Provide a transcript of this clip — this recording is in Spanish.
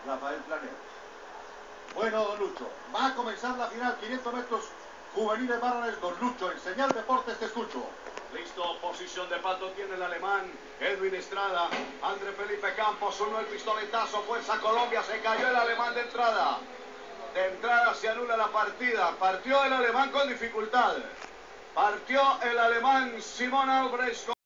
Rafael Planero. Bueno, don Lucho, va a comenzar la final, 500 metros juveniles varones. Don Lucho, en Señal Deportes te escucho. Listo, posición de pato tiene el alemán Edwin Estrada. André Felipe Campos, uno el pistoletazo, fuerza Colombia, se cayó el alemán de entrada. De entrada se anula la partida, partió el alemán con dificultad. Partió el alemán Simón Albrecht.